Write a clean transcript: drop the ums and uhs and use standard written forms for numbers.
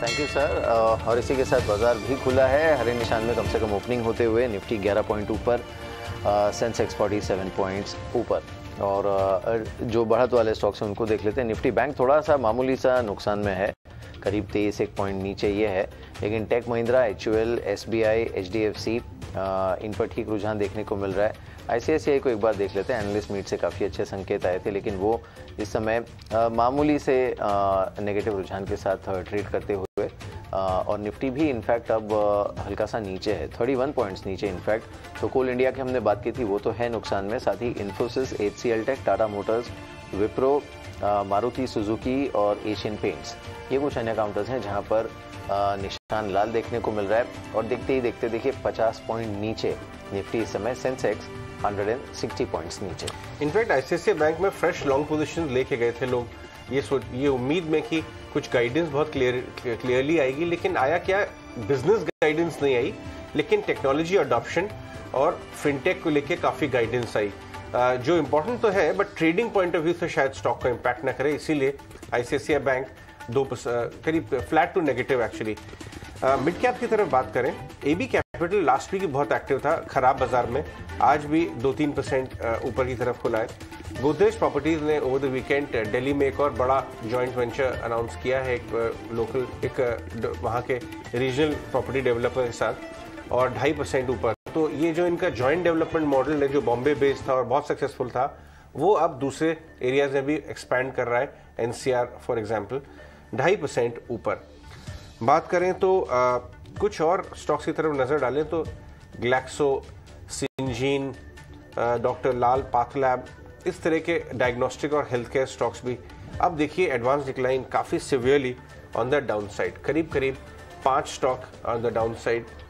Thank you sir. और इसी के साथ बाजार भी खुला है हरे निशान में, कम से कम ओपनिंग होते हुए निफ्टी 11 पॉइंट ऊपर, सेंसेक्स 47 पॉइंट्स ऊपर। और जो बढ़त वाले स्टॉक्स हैं उनको देख लेते हैं। निफ्टी बैंक थोड़ा सा मामूली सा नुकसान में है, करीब 23 एक पॉइंट नीचे ये है, लेकिन tech Mahindra, HUL, SBI, HDFC इन पर ठीक रुझान देखने को मिल रहा है। ICICI को एक बार देख लेते हैं। एनालिस्ट मीट से काफ़ी अच्छे संकेत आए थे, लेकिन वो इस समय मामूली से नेगेटिव रुझान के साथ ट्रेड करते हुए, और निफ्टी भी इनफैक्ट अब हल्का सा नीचे है, 31 पॉइंट्स नीचे इनफैक्ट। तो कोल इंडिया की हमने बात की थी, वो तो है नुकसान में, साथ ही Infosys, HCL tech, Tata motors, Wipro, Maruti Suzuki और एशियन पेंट्स, ये कुछ अन्य काउंटर्स हैं जहां पर निशान लाल देखने को मिल रहा है। और देखते ही देखते देखिए 50 पॉइंट नीचे निफ्टी इस समय, सेंसेक्स 160 पॉइंट्स नीचे। इनफैक्ट ICICI बैंक में फ्रेश लॉन्ग पोजीशन लेके गए थे लोग, ये उम्मीद में कि कुछ गाइडेंस बहुत क्लियरली आएगी, लेकिन आया क्या, बिजनेस गाइडेंस नहीं आई, लेकिन टेक्नोलॉजी अडॉप्शन और फिनटेक को लेके काफ़ी गाइडेंस आई, जो इम्पोर्टेंट तो है, but trading point of view से शायद स्टॉक को इम्पैक्ट ना करे, इसीलिए ICICI बैंक 2% करीब flat to negative actually. Mid cap की तरफ बात करें, AB कैपिटल लास्ट वीक बहुत एक्टिव था खराब बाजार में, आज भी 2-3% ऊपर की तरफ खुला है। गोदरेज प्रॉपर्टीज ने ओवर द वीकेंड दिल्ली में एक और बड़ा जॉइंट वेंचर अनाउंस किया है, एक वहाँ के रीजनल प्रॉपर्टी डेवलपर के साथ, और 2.5% ऊपर। तो ये जो इनका जॉइंट डेवलपमेंट मॉडल है, जो बॉम्बे बेस्ड था और बहुत सक्सेसफुल था, वो अब दूसरे एरियाज में भी एक्सपैंड कर रहा है। NCR फॉर एग्जाम्पल 2.5% ऊपर। बात करें तो कुछ और स्टॉक्स की तरफ नजर डालें तो Glaxo, Syngene, doctor Lal PathLab, इस तरह के डायग्नोस्टिक और हेल्थ केयर स्टॉक्स भी अब देखिए एडवांस डिक्लाइन काफ़ी severely on the downside, करीब 5 stock on the down side